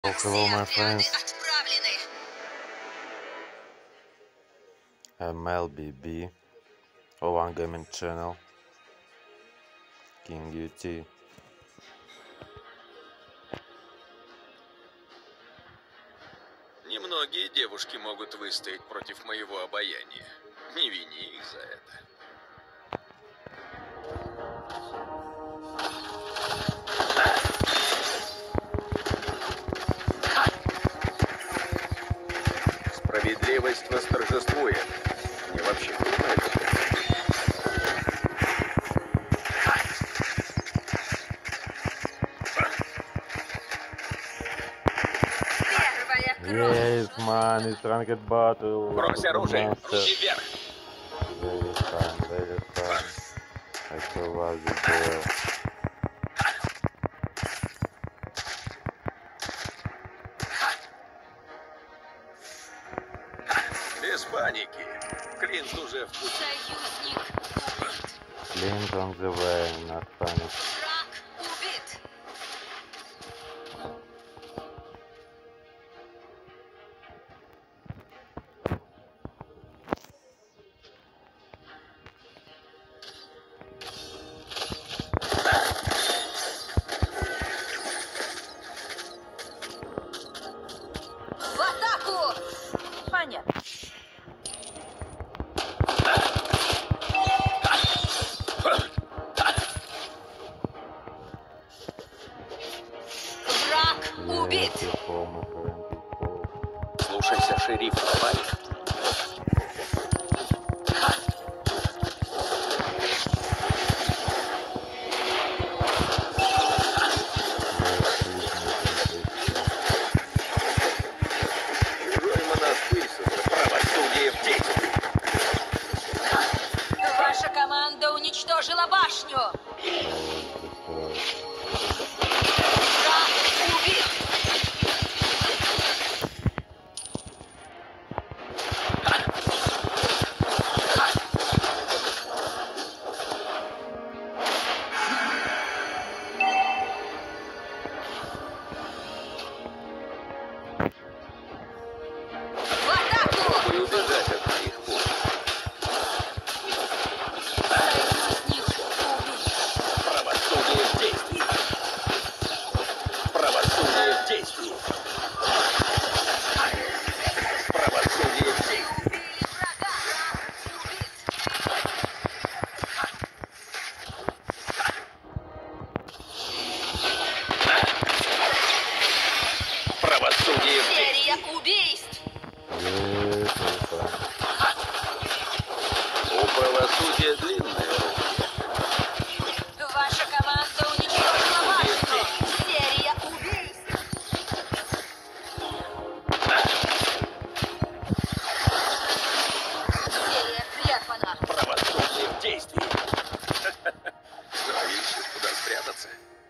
Oh, hello, my friends. I'm LBB, O1 Gaming Channel, King UT. Немногие девушки могут выстоять против моего обаяния. Не вини их за это. Справедливость восторжествует. Мне вообще трудно это понять. Yes, man, it's ranked battle. Брось оружие! Руки вверх! Very fun. I survived the duel. Без паники. Клинт уже в пути. Clint on the way, not panic. В атаку! Понятно. Враг убит! Слушайся, шериф, товарищ. Чужой монастырь за правосудие в действии. Ваша команда уничтожила башню! Враг убит! В атаку! Попробуй убежать от моих пуль. Союзник убит! Правосудие в действии. Правосудие в действии. Правосудие в действии. Убили врага! Убит! Правосудие в действии. Серия убийств! У правосудия длинные руки. Ваша команда уничтожила башню! Серия убийств! Серия прервана! Правосудие в действии. Ищешь, куда спрятаться.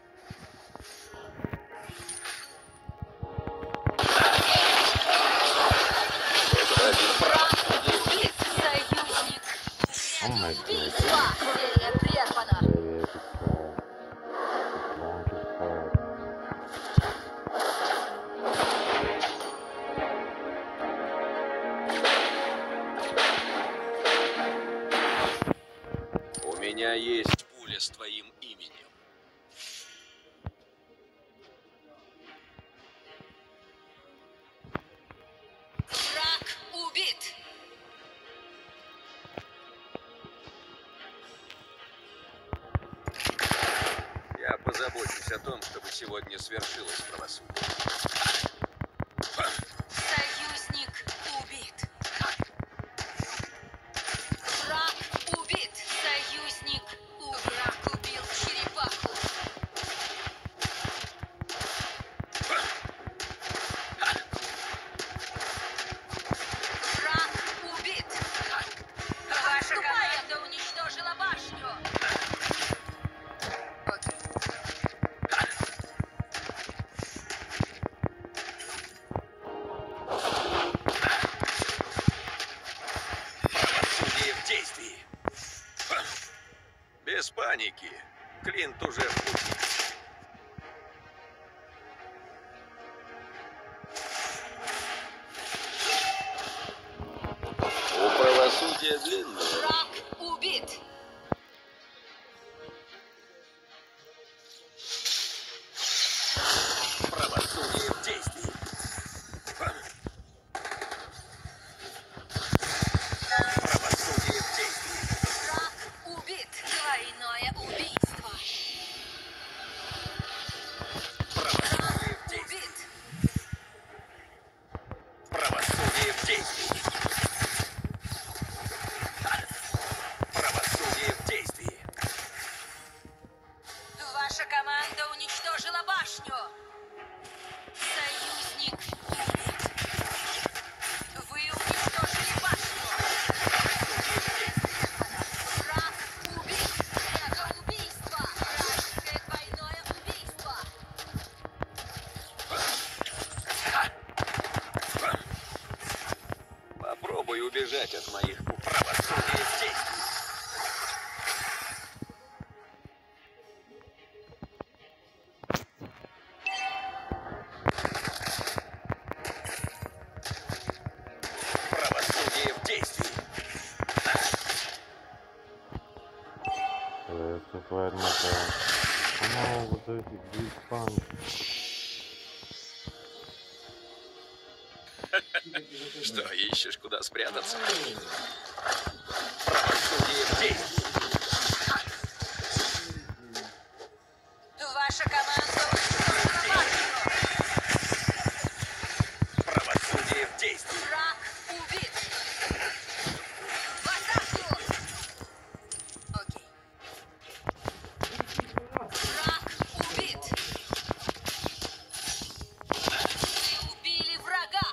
Господин правосудие. Убит! Союзник! Oh my Убийство! Серия прервана! У меня есть пуля с твоим именем. Враг убит! Я позабочусь о том, чтобы сегодня свершилось правосудие. Союзник убит! Враг убит! Союзник убит! Враг убил черепаху! Враг убит! Ваша команда уничтожила башню! Правосудие в действии. Без паники. Клинт уже в пути. Комедия длинная. Враг убит. Правосудие в действии. Правосудие в действии. Враг убит. Двойное убийство. Правосудие в действии. Убит. Правосудие в действии. Правосудие в действии. Ваша команда уничтожила башню. Союзник убит. Вы уничтожили башню. Враг убит. Это убийство. Вражеское двойное убийство. Попробуй убежать от моих правосудия в действии. Правосудие в действии. Super Matter. Oh, what the big fun. Что, ищешь, куда спрятаться? Правосудие в действии. Ваша команда уничтожила башню. Правосудие в действии. Враг убит. В атаку. Окей. Враг убит. Вы убили врага.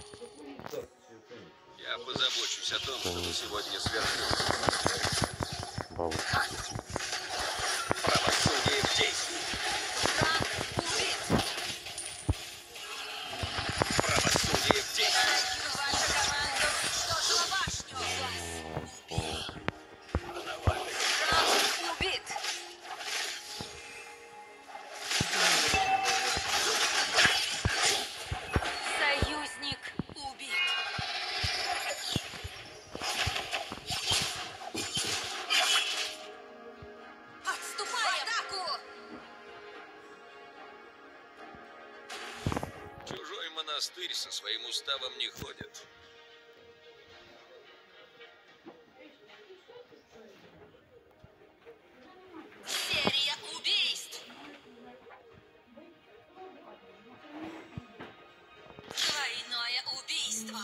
Я позабочусь о том, чтобы сегодня свершилось. Бабушка. Правосудие в действии. Враг убит. Правосудие в действии. Ваша команда уничтожила башню. Враг убит. Союзник убит. Отступаем! В атаку! Чужой монастырь со своим уставом не ходит. Серия убийств. Двойное убийство.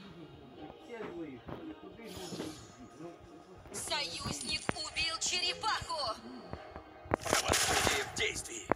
Союзник убил черепаху. Правосудие в действии.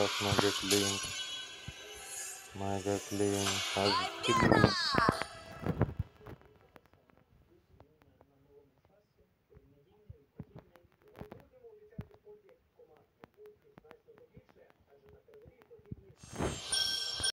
Так, мега клин. Мега клин. А, клин.